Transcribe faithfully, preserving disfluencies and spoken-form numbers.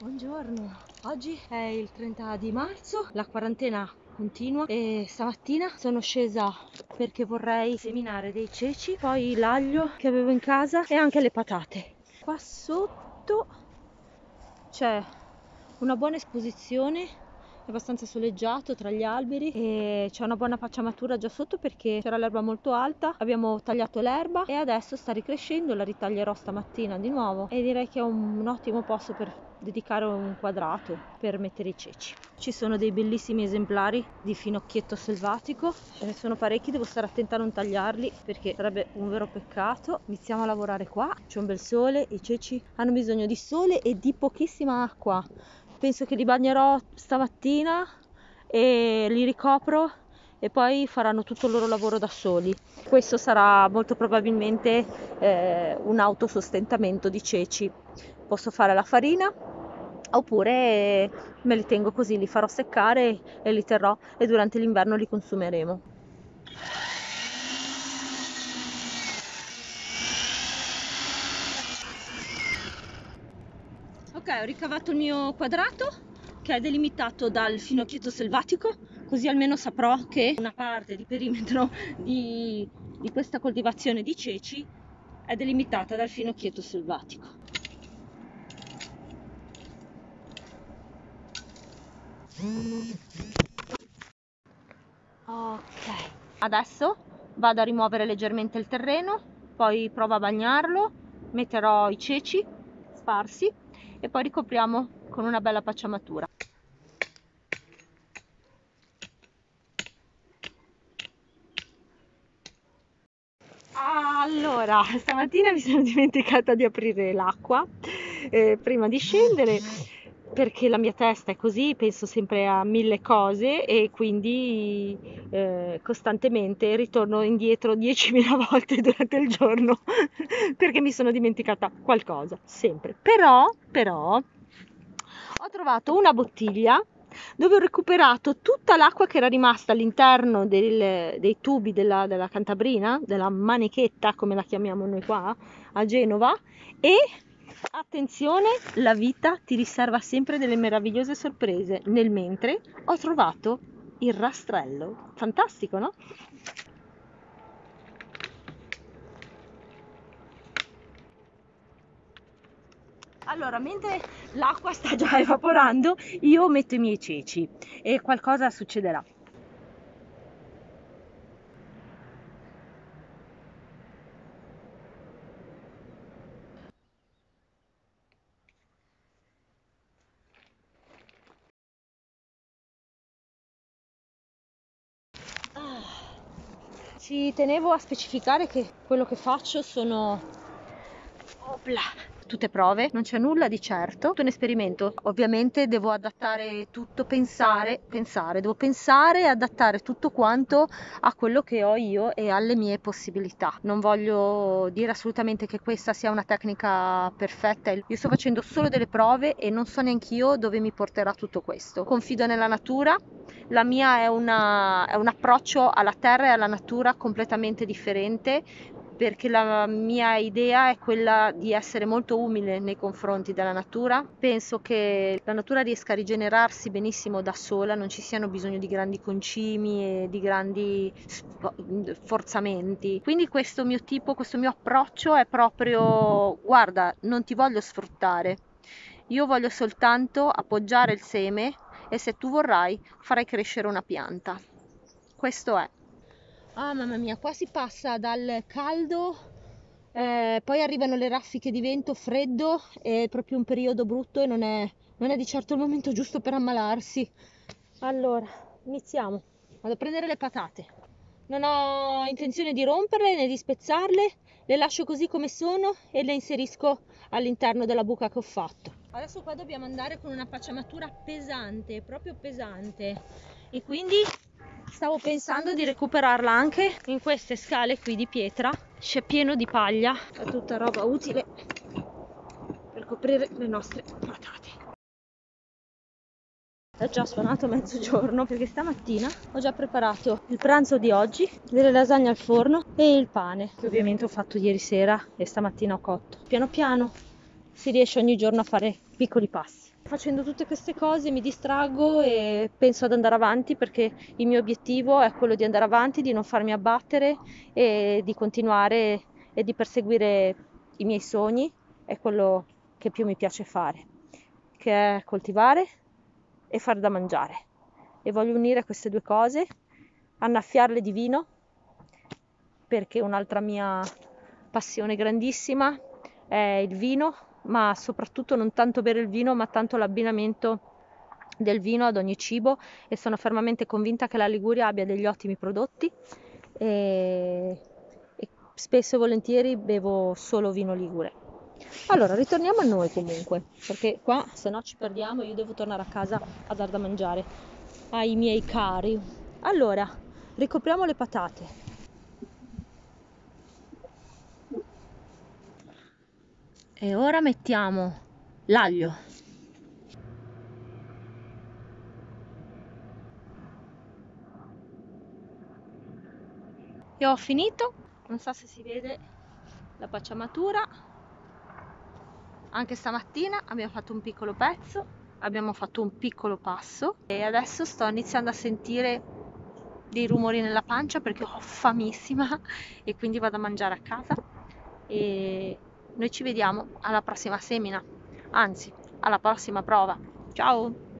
Buongiorno, oggi è il trenta di marzo, la quarantena continua e stamattina sono scesa perché vorrei seminare dei ceci, poi l'aglio che avevo in casa e anche le patate. Qua sotto c'è una buona esposizione, è abbastanza soleggiato tra gli alberi e c'è una buona pacciamatura già sotto perché c'era l'erba molto alta, abbiamo tagliato l'erba e adesso sta ricrescendo, la ritaglierò stamattina di nuovo e direi che è un, un ottimo posto per dedicare un quadrato per mettere i ceci. Ci sono dei bellissimi esemplari di finocchietto selvatico, ce ne sono parecchi, devo stare attenta a non tagliarli perché sarebbe un vero peccato. Iniziamo a lavorare qua, c'è un bel sole, i ceci hanno bisogno di sole e di pochissima acqua. Penso che li bagnerò stamattina e li ricopro e poi faranno tutto il loro lavoro da soli. Questo sarà molto probabilmente eh, un autosostentamento di ceci. Posso fare la farina oppure me li tengo così, li farò seccare e li terrò e durante l'inverno li consumeremo. Ok, ho ricavato il mio quadrato che è delimitato dal finocchietto selvatico, così almeno saprò che una parte di perimetro di, di questa coltivazione di ceci è delimitata dal finocchietto selvatico. Ok, adesso vado a rimuovere leggermente il terreno, poi provo a bagnarlo, metterò i ceci sparsi e poi ricopriamo con una bella pacciamatura. Allora, stamattina mi sono dimenticata di aprire l'acqua eh, prima di scendere perché la mia testa è così, penso sempre a mille cose e quindi eh, costantemente ritorno indietro diecimila volte durante il giorno perché mi sono dimenticata qualcosa, sempre. Però, però, ho trovato una bottiglia dove ho recuperato tutta l'acqua che era rimasta all'interno del, dei tubi della, della cantabrina, della manichetta come la chiamiamo noi qua a Genova, e attenzione, la vita ti riserva sempre delle meravigliose sorprese. Nel mentre ho trovato il rastrello, fantastico, no? Allora, mentre l'acqua sta già evaporando, io metto i miei ceci e qualcosa succederà. Ci tenevo a specificare che quello che faccio sono opla, tutte prove, non c'è nulla di certo, tutto un esperimento. Ovviamente devo adattare tutto, pensare, pensare, devo pensare e adattare tutto quanto a quello che ho io e alle mie possibilità. Non voglio dire assolutamente che questa sia una tecnica perfetta, io sto facendo solo delle prove e non so neanche io dove mi porterà tutto questo. Confido nella natura, la mia è, una, è un approccio alla terra e alla natura completamente differente, perché la mia idea è quella di essere molto umile nei confronti della natura. Penso che la natura riesca a rigenerarsi benissimo da sola, non ci siano bisogno di grandi concimi e di grandi forzamenti. Quindi questo mio tipo, questo mio approccio è proprio: guarda, non ti voglio sfruttare, io voglio soltanto appoggiare il seme e se tu vorrai farai crescere una pianta. Questo è. Ah, mamma mia, qua si passa dal caldo, eh, poi arrivano le raffiche di vento, freddo, è proprio un periodo brutto e non è, non è di certo il momento giusto per ammalarsi. Allora, iniziamo. Vado a prendere le patate. Non ho intenzione di romperle né di spezzarle, le lascio così come sono e le inserisco all'interno della buca che ho fatto. Adesso qua dobbiamo andare con una pacciamatura pesante, proprio pesante, e quindi stavo pensando di recuperarla anche in queste scale qui di pietra. C'è pieno di paglia, è tutta roba utile per coprire le nostre patate. È già suonato mezzogiorno perché stamattina ho già preparato il pranzo di oggi, delle lasagne al forno e il pane, che ovviamente ho fatto ieri sera e stamattina ho cotto. Piano piano si riesce ogni giorno a fare piccoli passi. Facendo tutte queste cose mi distraggo e penso ad andare avanti, perché il mio obiettivo è quello di andare avanti, di non farmi abbattere e di continuare e di perseguire i miei sogni. È quello che più mi piace fare, che è coltivare e far da mangiare. E voglio unire queste due cose, annaffiarle di vino, perché un'altra mia passione grandissima è il vino, ma soprattutto non tanto bere il vino, ma tanto l'abbinamento del vino ad ogni cibo, e sono fermamente convinta che la Liguria abbia degli ottimi prodotti e, e spesso e volentieri bevo solo vino ligure. Allora, ritorniamo a noi comunque, perché qua se no ci perdiamo e io devo tornare a casa a dar da mangiare ai miei cari. Allora, ricopriamo le patate. E ora mettiamo l'aglio. E ho finito, non so se si vede la pacciamatura. Anche stamattina abbiamo fatto un piccolo pezzo, abbiamo fatto un piccolo passo e adesso sto iniziando a sentire dei rumori nella pancia perché ho famissima e quindi vado a mangiare a casa. E noi ci vediamo alla prossima semina, anzi alla prossima prova. Ciao!